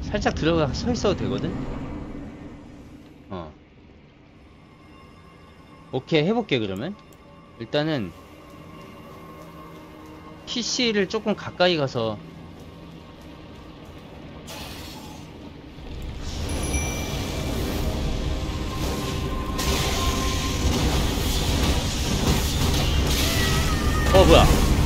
살짝 들어가 서 있어도 되거든. 오케이, 해볼게. 그러면 일단은 PC를 조금 가까이 가서. 뭐야.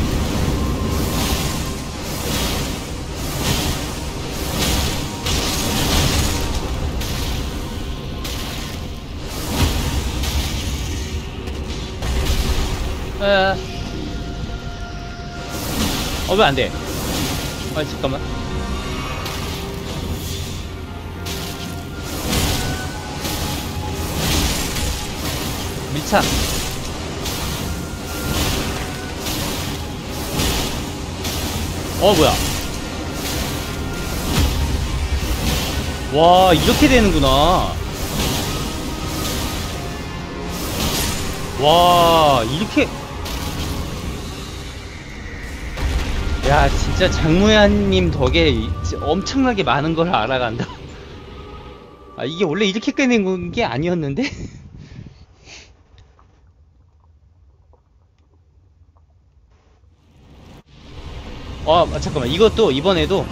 왜 안 돼? 잠깐만. 밀착. 뭐야. 와, 이렇게 되는구나. 와, 이렇게. 야, 진짜 장무야님 덕에 엄청나게 많은 걸 알아간다. 이게 원래 이렇게 꺼낸 게 아니었는데? 잠깐만. 이것도 이번에도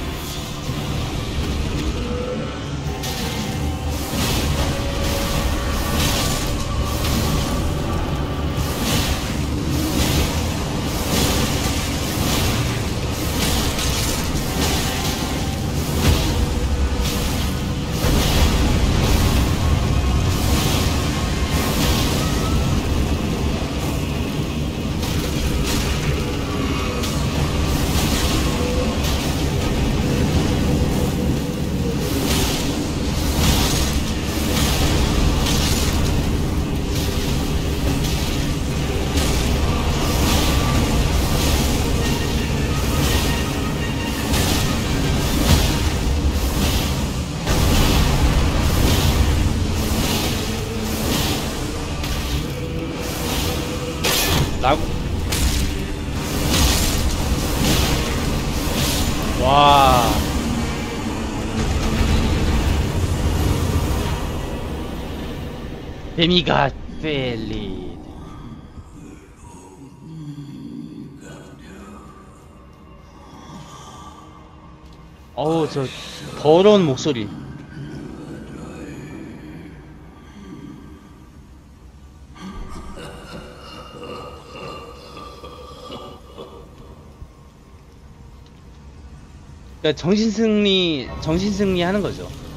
라고. 와. 데미가 펠리. 저 더러운 목소리. 그러니까 정신승리 하는 거죠.